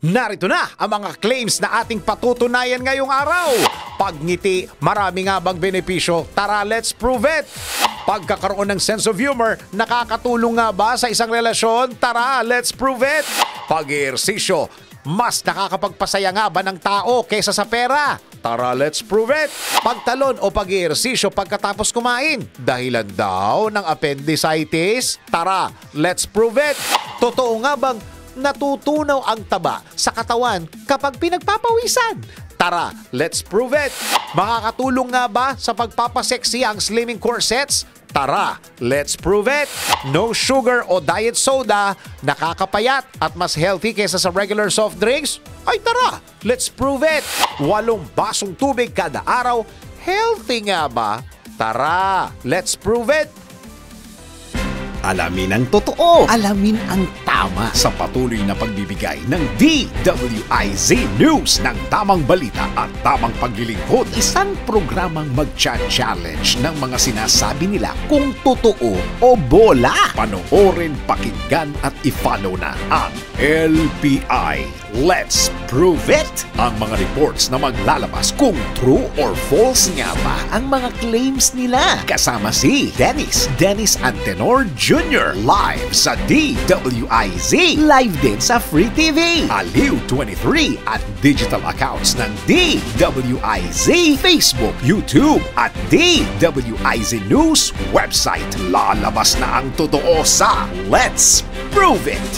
Narito na ang mga claims na ating patutunayan ngayong araw. Pagngiti, marami nga bang benepisyo? Tara, let's prove it! Pagkakaroon ng sense of humor, nakakatulong nga ba sa isang relasyon? Tara, let's prove it! Pag-ehersisyo, mas nakakapagpasaya nga ba ng tao kaysa sa pera? Tara, let's prove it! Pagtalon o pag-ehersisyo pagkatapos kumain, dahilan daw ng appendicitis? Tara, let's prove it! Totoo nga bang natutunaw ang taba sa katawan kapag pinagpapawisan? Tara, let's prove it! Makakatulong nga ba sa pagpapaseksi ang slimming corsets? Tara, let's prove it! No sugar o diet soda, nakakapayat at mas healthy kaysa sa regular soft drinks? Ay tara, let's prove it! 8 basong tubig kada araw, healthy nga ba? Tara, let's prove it! Alamin ang totoo, alamin ang tama sa patuloy na pagbibigay ng DWIZ News ng tamang balita at tamang paglilingkod. Isang programang mag-challenge ng mga sinasabi nila kung totoo o bola. Panoorin, pakinggan at i-follow na ang LPI. Let's prove it! Ang mga reports na maglalabas kung true or false nga ba ang mga claims nila. Kasama si Dennis Antenor Jr. live sa DWIZ. Live din sa Free TV. Aliw 23 at digital accounts ng DWIZ, Facebook, YouTube at DWIZ News website. Lalabas na ang totoo sa Let's Prove It!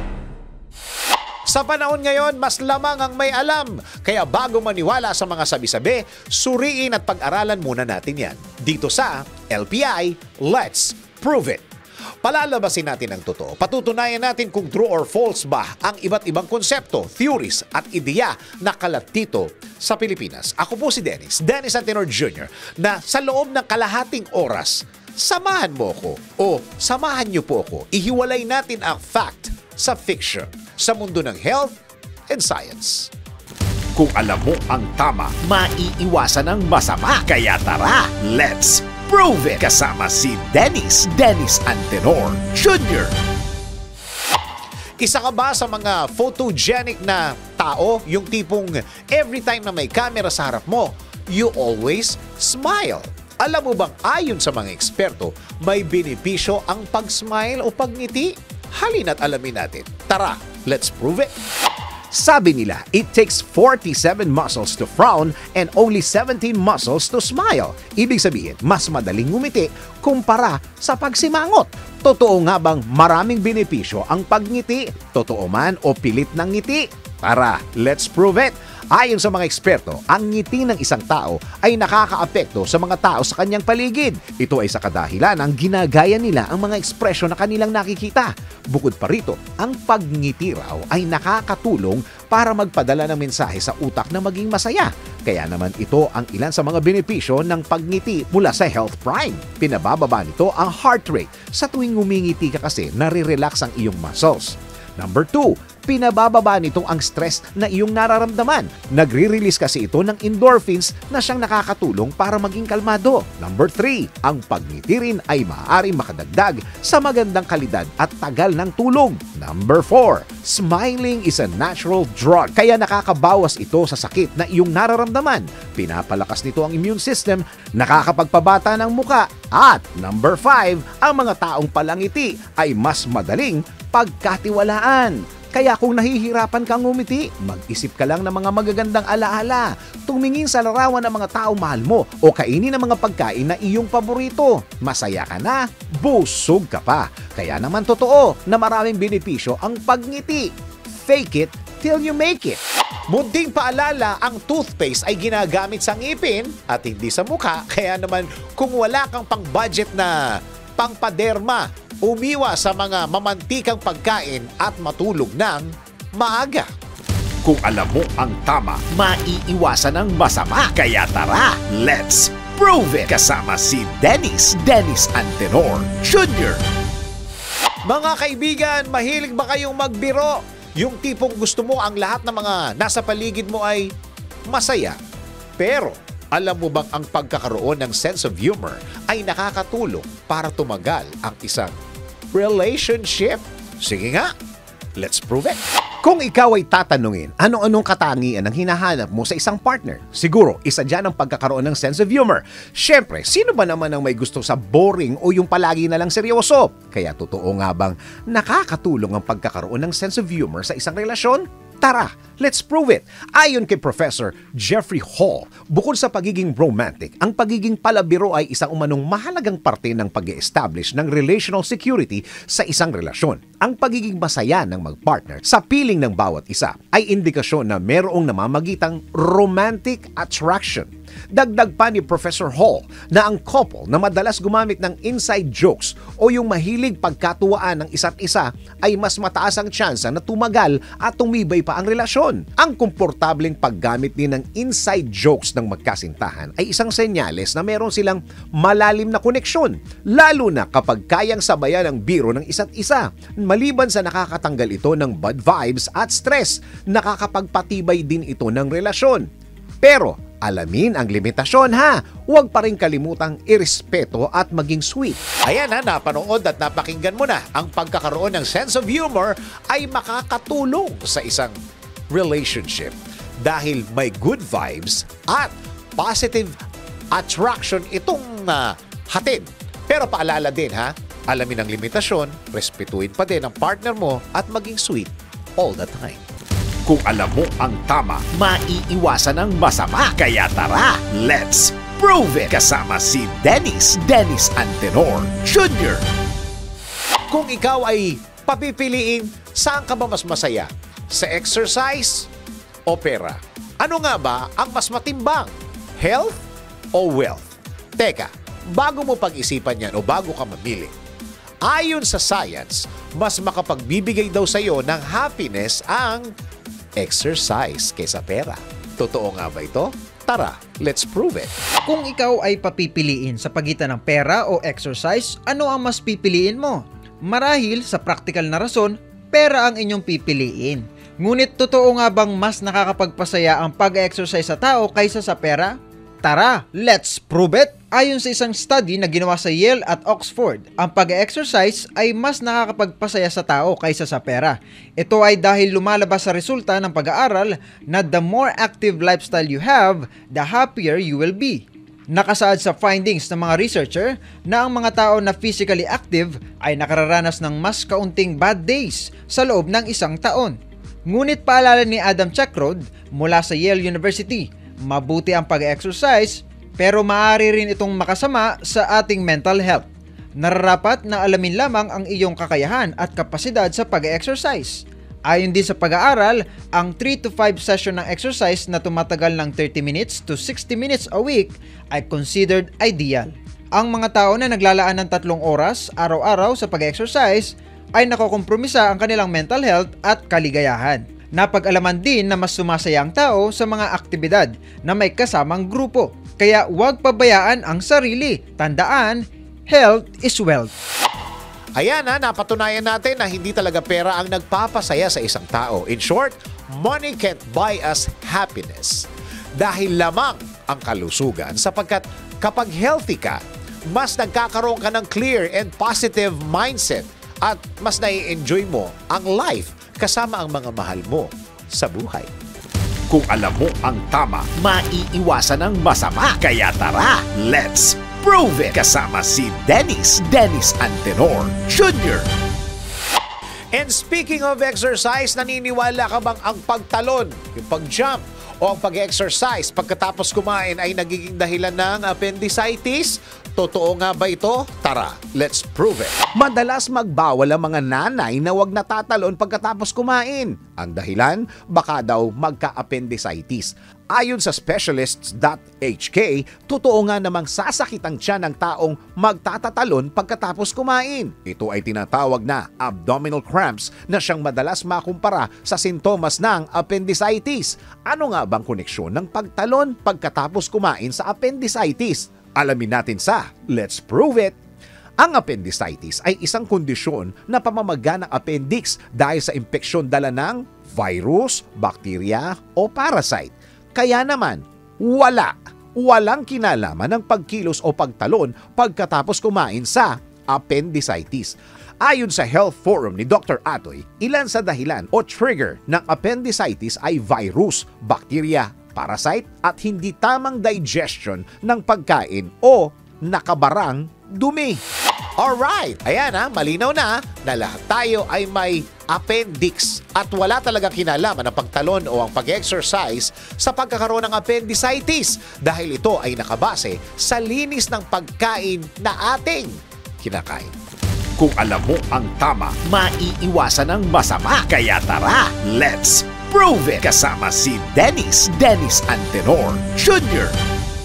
Sa panahon ngayon, mas lamang ang may alam. Kaya bago maniwala sa mga sabi-sabi, suriin at pag-aralan muna natin yan. Dito sa LPI, Let's Prove It! Palalabasin natin ang totoo. Patutunayan natin kung true or false ba ang iba't ibang konsepto, theories at ideya na kalat dito sa Pilipinas. Ako po si Dennis Antenor Jr. na sa loob ng kalahating oras, samahan mo ko o samahan niyo po ako. Ihiwalay natin ang fact sa fiction sa mundo ng health and science. Kung alam mo ang tama, maiiwasan ang masama. Kaya tara, let's prove it! Kasama si Dennis Antenor Jr. Isa ka ba sa mga photogenic na tao? Yung tipong every time na may camera sa harap mo, you always smile. Alam mo bang ayon sa mga eksperto, may benepisyo ang pag-smile o pagngiti? Halina't alamin natin. Tara, let's prove it! Sabi nila, it takes 47 muscles to frown and only 17 muscles to smile. Ibig sabihin, mas madaling ngumiti kumpara sa pagsimangot. Totoo nga bang maraming benepisyo ang pagngiti? Totoo man o pilit ng ngiti? Tara, let's prove it! Ayon sa mga eksperto, ang ngiti ng isang tao ay nakakaapekto sa mga tao sa kanyang paligid. Ito ay sa kadahilan ng ginagaya nila ang mga ekspresyon na kanilang nakikita. Bukod pa rito, ang pagngiti raw ay nakakatulong para magpadala ng mensahe sa utak na maging masaya. Kaya naman ito ang ilan sa mga benepisyo ng pagngiti mula sa Health Prime. Pinabababa nito ang heart rate. Sa tuwing ngumingiti ka kasi, nare-relax ang iyong muscles. Number 2, pinabababa nito ang stress na iyong nararamdaman. Nagre-release kasi ito ng endorphins na siyang nakakatulong para maging kalmado. Number 3, ang pagngiti rin ay maaaring makadagdag sa magandang kalidad at tagal ng tulog. Number 4, smiling is a natural drug. Kaya nakakabawas ito sa sakit na iyong nararamdaman. Pinapalakas nito ang immune system, nakakapagpabata ng muka. At number 5, ang mga taong palangiti ay mas madaling pagkatiwalaan. Kaya kung nahihirapan kang ngumiti, mag-isip ka lang ng mga magagandang alaala. Tumingin sa larawan ng mga taong mahal mo o kainin ang mga pagkain na iyong paborito. Masaya ka na, busog ka pa. Kaya naman totoo na maraming benepisyo ang pagngiti. Fake it till you make it. Munting paalala, ang toothpaste ay ginagamit sa ngipin at hindi sa mukha. Kaya naman kung wala kang pang-budget na pangpaderma, umiwas sa mga mamantikang pagkain at matulog ng maaga. Kung alam mo ang tama, maiiwasan ang masama. Kaya tara, let's prove it! Kasama si Dennis Antenor Jr. Mga kaibigan, mahilig ba kayong magbiro? Yung tipong gusto mo ang lahat ng mga nasa paligid mo ay masaya. Pero alam mo bang ang pagkakaroon ng sense of humor ay nakakatulong para tumagal ang isang relationship? Sige nga, let's prove it! Kung ikaw ay tatanungin, ano-anong katangian ang hinahanap mo sa isang partner? Siguro, isa dyan ang pagkakaroon ng sense of humor. Siyempre, sino ba naman ang may gusto sa boring o yung palagi na lang seryoso? Kaya totoo nga bang nakakatulong ang pagkakaroon ng sense of humor sa isang relasyon? Tara, let's prove it! Ayon kay Professor Jeffrey Hall, bukod sa pagiging romantic, ang pagiging palabiro ay isang umanong mahalagang parte ng pag-establish ng relational security sa isang relasyon. Ang pagiging masaya ng mag-partner sa piling ng bawat isa ay indikasyon na mayroong namamagitang romantic attraction. Dagdag pa ni Professor Hall na ang couple na madalas gumamit ng inside jokes o yung mahilig pagkatuwaan ng isa't isa ay mas mataas ang tsansa na tumagal at tumibay pa ang relasyon. Ang komportableng paggamit din ng inside jokes ng magkasintahan ay isang senyales na meron silang malalim na koneksyon, lalo na kapag kayang sabayan ang biro ng isa't isa. Maliban sa nakakatanggal ito ng bad vibes at stress, nakakapagpatibay din ito ng relasyon. Pero alamin ang limitasyon ha. Huwag pa rin kalimutang irespeto at maging sweet. Ayan na, napanood at napakinggan mo na. Ang pagkakaroon ng sense of humor ay makakatulong sa isang relationship dahil may good vibes at positive attraction itong hatid. Pero paalala din ha, alamin ang limitasyon, respetuhin pa din ang partner mo at maging sweet all the time. Kung alam mo ang tama, maiiwasan ang masama. Kaya tara, let's prove it! Kasama si Dennis Antenor Jr. Kung ikaw ay papipiliin, saan ka ba mas masaya? Sa exercise o pera? Ano nga ba ang mas matimbang? Health o wealth? Teka, bago mo pag-isipan yan o bago ka mamili, ayon sa science, mas makapagbibigay daw sa iyo ng happiness ang exercise kaysa pera. Totoo nga ba ito? Tara, let's prove it. Kung ikaw ay papipiliin sa pagitan ng pera o exercise, ano ang mas pipiliin mo? Marahil sa praktikal na rason, pera ang inyong pipiliin. Ngunit totoo nga bang mas nakakapagpasaya ang pag-exercise sa tao kaysa sa pera? Tara, let's prove it! Ayon sa isang study na ginawa sa Yale at Oxford, ang pag-exercise ay mas nakakapagpasaya sa tao kaysa sa pera. Ito ay dahil lumalabas sa resulta ng pag-aaral na the more active lifestyle you have, the happier you will be. Nakasaad sa findings ng mga researcher na ang mga tao na physically active ay nakararanas ng mas kaunting bad days sa loob ng isang taon. Ngunit paalala ni Adam Checkrod mula sa Yale University, mabuti ang pag-exercise pero maaari rin itong makasama sa ating mental health. Nararapat na alamin lamang ang iyong kakayahan at kapasidad sa pag-exercise. Ayon din sa pag-aaral, ang 3 to 5 session ng exercise na tumatagal ng 30 minutes to 60 minutes a week ay considered ideal. Ang mga tao na naglalaan ng 3 oras araw-araw sa pag-exercise ay nakokompromisa ang kanilang mental health at kaligayahan. Napag-alaman din na mas sumasaya ang tao sa mga aktibidad na may kasamang grupo. Kaya huwag pabayaan ang sarili. Tandaan, health is wealth. Ayan na, napatunayan natin na hindi talaga pera ang nagpapasaya sa isang tao. In short, money can't buy us happiness. Dahil lamang ang kalusugan sapagkat kapag healthy ka, mas nagkakaroon ka ng clear and positive mindset at mas nai-enjoy mo ang life kasama ang mga mahal mo sa buhay. Kung alam mo ang tama, maiiwasan ang masama. Kaya tara, let's prove it! Kasama si Dennis Antenor Jr. And speaking of exercise, naniniwala ka bang ang pagtalon, yung pag-jump o ang pag-exercise pagkatapos kumain ay nagiging dahilan ng appendicitis? Totoo nga ba ito? Tara, let's prove it. Madalas magbawal ang mga nanay na wag natatalon pagkatapos kumain. Ang dahilan, baka daw magka-appendicitis. Ayon sa specialists.hk, totoo nga namang sasakit ang tiyan ng taong magtatatalon pagkatapos kumain. Ito ay tinatawag na abdominal cramps na siyang madalas makumpara sa sintomas ng appendicitis. Ano nga bang koneksyon ng pagtalon pagkatapos kumain sa appendicitis? Alamin natin sa Let's Prove It! Ang appendicitis ay isang kondisyon na pamamaga ng appendix dahil sa impeksyon dala ng virus, bakterya o parasite. Kaya naman, walang kinalaman ng pagkilos o pagtalon pagkatapos kumain sa appendicitis. Ayon sa Health Forum ni Dr. Atoy, ilan sa dahilan o trigger ng appendicitis ay virus, bakterya, parasite at hindi tamang digestion ng pagkain o nakabarang dumi. Alright, ayan malinaw na lahat tayo ay may appendix at wala talaga kinalaman ang pagtalon o ang pag-exercise sa pagkakaroon ng appendicitis dahil ito ay nakabase sa linis ng pagkain na ating kinakain. Kung alam mo ang tama, maiiwasan ang masama. Kaya tara, let's prove it! Kasama si Dennis Antenor Jr.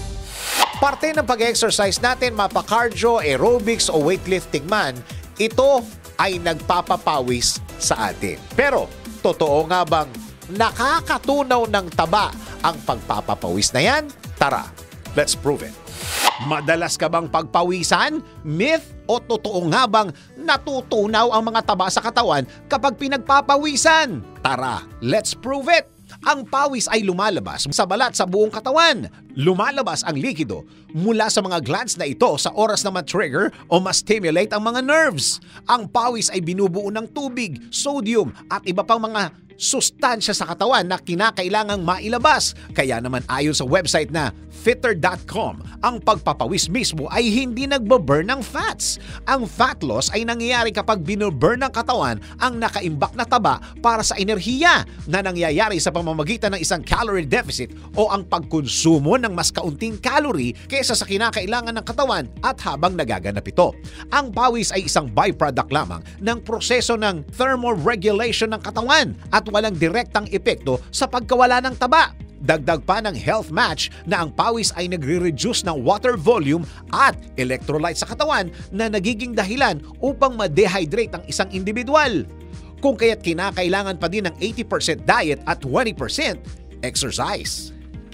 Parte ng pag-exercise natin, mapa-cardio, aerobics o weightlifting man, ito ay nagpapapawis sa atin. Pero, totoo nga bang nakakatunaw ng taba ang pagpapapawis na yan? Tara, let's prove it. Madalas ka bang pagpawisan? Myth o totoo nga bang natutunaw ang mga taba sa katawan kapag pinagpapawisan? Tara, let's prove it! Ang pawis ay lumalabas sa balat sa buong katawan. Lumalabas ang likido mula sa mga glands na ito sa oras na ma-trigger o ma-stimulate ang mga nerves. Ang pawis ay binubuo ng tubig, sodium at iba pang mga sustansya sa katawan na kinakailangang mailabas. Kaya naman ayon sa website na fitter.com, ang pagpapawis mismo ay hindi nagbaburn ng fats. Ang fat loss ay nangyayari kapag binuburn ng katawan ang nakaimbak na taba para sa enerhiya na nangyayari sa pamamagitan ng isang calorie deficit o ang pagkonsumo ng mas kaunting calorie kaysa sa kinakailangan ng katawan at habang nagaganap ito. Ang pawis ay isang byproduct lamang ng proseso ng thermoregulation ng katawan at walang direktang epekto sa pagkawala ng taba. Dagdag pa ng health match na ang pawis ay nagre-reduce ng water volume at electrolyte sa katawan na nagiging dahilan upang ma-dehydrate ang isang individual. Kung kaya't kinakailangan pa din ng 80% diet at 20% exercise.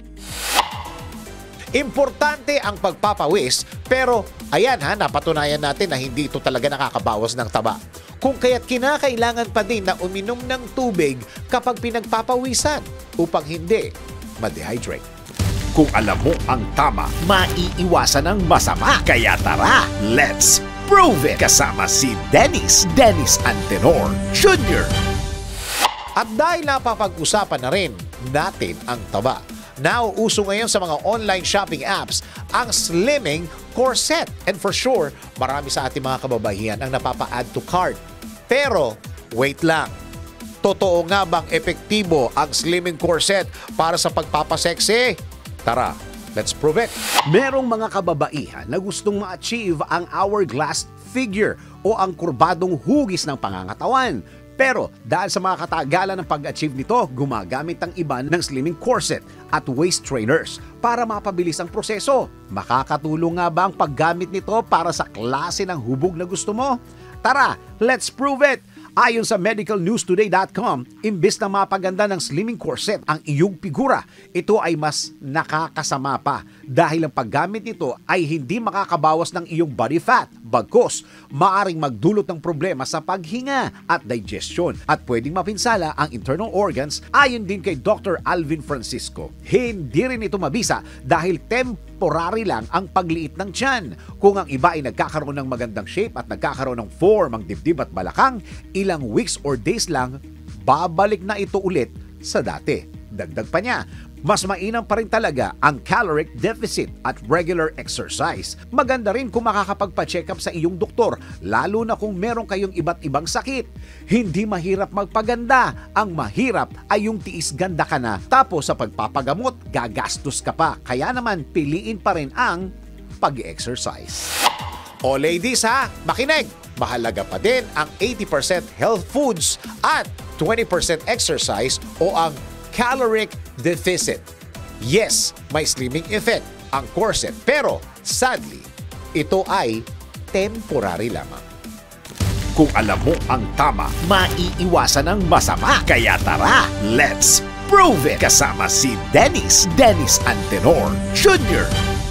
Importante ang pagpapawis pero ayan napatunayan natin na hindi ito talaga nakakabawas ng taba. Kung kaya't kinakailangan pa din na uminom ng tubig kapag pinagpapawisan upang hindi ma-dehydrate. Kung alam mo ang tama, maiiwasan ang masama. Kaya tara, let's prove it! Kasama si Dennis Antenor Jr. At dahil napapag-usapan na rin natin ang taba, nauuso ngayon sa mga online shopping apps ang slimming corset. And for sure, marami sa ating mga kababaihan ang napapa-add to cart. Pero, wait lang. Totoo nga bang epektibo ang slimming corset para sa pagpapaseksi? Tara, let's prove it. Merong mga kababaihan na gustong ma-achieve ang hourglass figure o ang kurbadong hugis ng pangangatawan. Pero dahil sa mga katagalan ng pag-achieve nito, gumagamit ang iba ng slimming corset at waist trainers para mapabilis ang proseso. Makakatulong nga ba ang paggamit nito para sa klase ng hubog na gusto mo? Tara, let's prove it! Ayon sa medicalnewstoday.com, imbes na mapaganda ng slimming corset ang iyong figura, ito ay mas nakakasama pa dahil ang paggamit nito ay hindi makakabawas ng iyong body fat. Bagkus, maaring magdulot ng problema sa paghinga at digestion at pwedeng mapinsala ang internal organs ayon din kay Dr. Alvin Francisco. Hindi rin ito mabisa dahil temporary lang ang pagliit ng tiyan. Kung ang iba ay nagkakaroon ng magandang shape at nagkakaroon ng form ang dibdib at balakang, ilang weeks or days lang, babalik na ito ulit sa dati. Dagdag pa niya, mas mainam pa rin talaga ang caloric deficit at regular exercise. Maganda rin kung makakapagpa-check up sa iyong doktor, lalo na kung meron kayong iba't ibang sakit. Hindi mahirap magpaganda. Ang mahirap ay yung tiis ganda ka na, tapos sa pagpapagamot, gagastos ka pa. Kaya naman, piliin pa rin ang pag-exercise. O ladies makinig! Mahalaga pa din ang 80% health foods at 20% exercise o ang caloric deficit. Yes, may slimming effect ang corset pero sadly, ito ay temporary lamang. Kung alam mo ang tama, maiiwasan ang masama. Kaya tara, let's prove it! Kasama si Dennis Antenor Jr.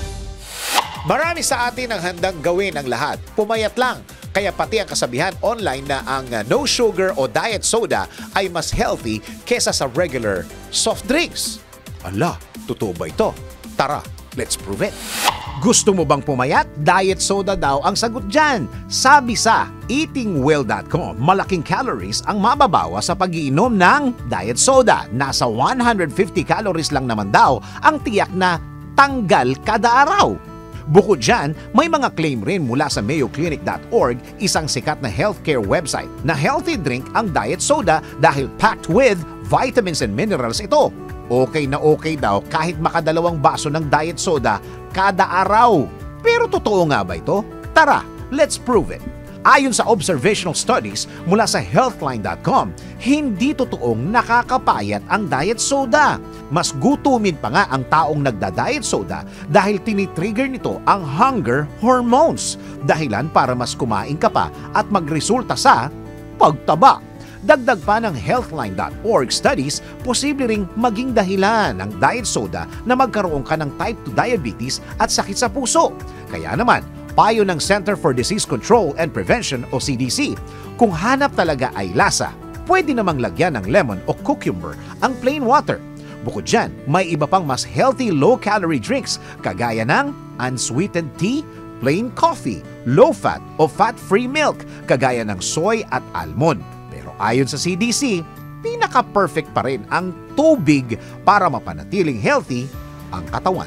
Marami sa atin ang handang gawin ang lahat. Pumayat lang. Kaya pati ang kasabihan online na ang no sugar o diet soda ay mas healthy kesa sa regular soft drinks. Ala, totoo ba ito? Tara, let's prove it. Gusto mo bang pumayat? Diet soda daw ang sagot dyan. Sabi sa eatingwell.com, malaking calories ang mababawa sa pag-iinom ng diet soda. Nasa 150 calories lang naman daw ang tiyak na tanggal kada araw. Bukod dyan, may mga claim rin mula sa mayoclinic.org, isang sikat na healthcare website, na healthy drink ang diet soda dahil packed with vitamins and minerals ito. Okay na okay daw kahit makadalawang baso ng diet soda kada araw. Pero totoo nga ba ito? Tara, let's prove it. Ayon sa observational studies mula sa healthline.com, hindi totoong nakakapayat ang diet soda. Mas gutumin pa nga ang taong nagda-diet soda dahil tinitrigger nito ang hunger hormones, dahilan para mas kumain ka pa at magresulta sa pagtaba. Dagdag pa ng healthline.org studies, posible ring maging dahilan ng diet soda na magkaroon ka ng type 2 diabetes at sakit sa puso. Kaya naman, payo ng Center for Disease Control and Prevention o CDC, kung hanap talaga ay lasa, pwede namang lagyan ng lemon o cucumber ang plain water. Bukod dyan, may iba pang mas healthy low-calorie drinks kagaya ng unsweetened tea, plain coffee, low-fat o fat-free milk kagaya ng soy at almond. Ayon sa CDC, pinaka-perfect pa rin ang tubig para mapanatiling healthy ang katawan.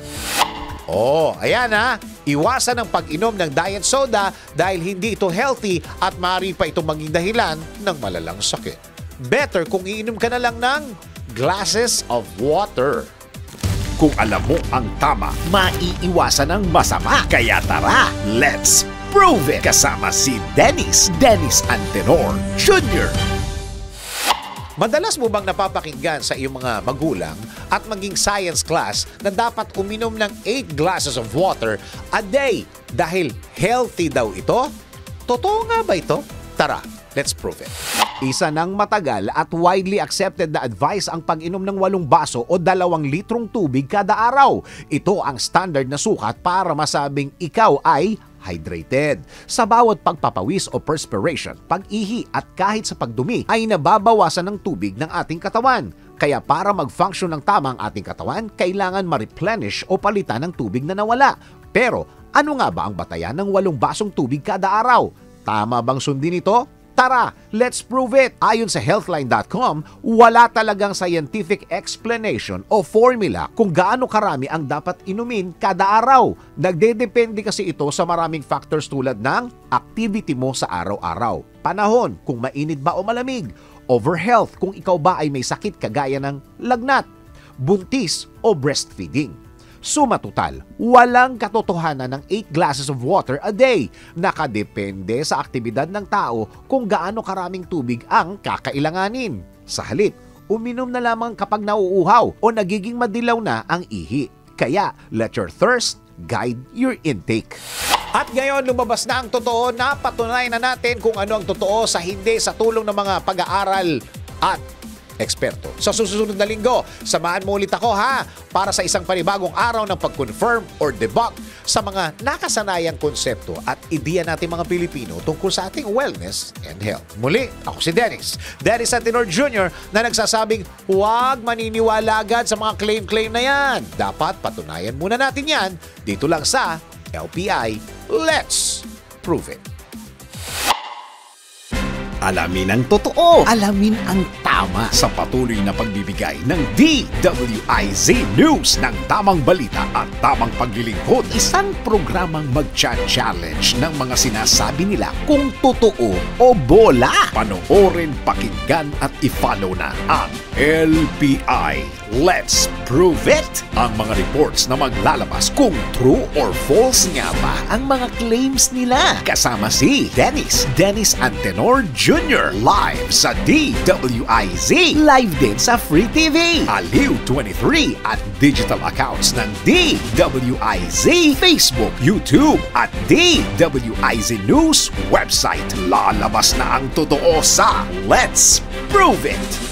Ayan ha. Iwasan ang pag-inom ng diet soda dahil hindi ito healthy at maaari pa itong maging dahilan ng malalang sakit. Better kung iinom ka na lang ng glasses of water. Kung alam mo ang tama, maiiwasan ang masama. Kaya tara, let's prove it! Kasama si Dennis Antenor Jr. Madalas mo bang napapakinggan sa iyong mga magulang at maging science class na dapat uminom ng 8 glasses of water a day dahil healthy daw ito? Totoo nga ba ito? Tara, let's prove it. Isa ng matagal at widely accepted na advice ang pag-inom ng 8 baso o 2 litrong tubig kada araw. Ito ang standard na sukat para masabing ikaw ay hydrated. Sa bawat pagpapawis o perspiration, pag-ihi at kahit sa pagdumi ay nababawasan ng tubig ng ating katawan. Kaya para mag-function ng tama ang ating katawan, kailangan ma-replenish o palitan ng tubig na nawala. Pero ano nga ba ang batayan ng 8 basong tubig kada araw? Tama bang sundin ito? Tara, let's prove it! Ayon sa healthline.com, wala talagang scientific explanation o formula kung gaano karami ang dapat inumin kada araw. Nagdedepende kasi ito sa maraming factors tulad ng activity mo sa araw-araw, panahon kung mainit ba o malamig, over health kung ikaw ba ay may sakit kagaya ng lagnat, buntis o breastfeeding. Suma total, walang katotohanan ng 8 glasses of water a day. Nakadepende sa aktibidad ng tao kung gaano karaming tubig ang kakailanganin. Sa halip, uminom na lamang kapag nauuhaw o nagiging madilaw na ang ihi. Kaya, let your thirst guide your intake. At ngayon, lumabas na ang totoo na patunay na natin kung ano ang totoo sa hindi sa tulong ng mga pag-aaral at eksperto. Sa susunod na linggo, samahan mo ulit ako para sa isang panibagong araw ng pag-confirm or debunk sa mga nakasanayang konsepto at ideya natin mga Pilipino tungkol sa ating wellness and health. Muli, ako si Dennis Antenor Jr. na nagsasabing huwag maniniwala agad sa mga claim na yan. Dapat patunayan muna natin yan dito lang sa LPI. Let's prove it! Alamin ang totoo. Alamin ang tama sa patuloy na pagbibigay ng DWIZ News ng tamang balita at tamang paglilingkod. Isang programang mag-challenge ng mga sinasabi nila kung totoo o bola. Panoorin, pakinggan at i-follow na ang LPI. Let's prove it! Ang mga reports na maglalabas kung true or false nga ba ang mga claims nila. Kasama si Dennis Antenor Jr. Live sa DWIZ. Live din sa Free TV. Aliw 23 at digital accounts ng DWIZ. Facebook, YouTube at DWIZ News website. Lalabas na ang totoo sa Let's Prove It!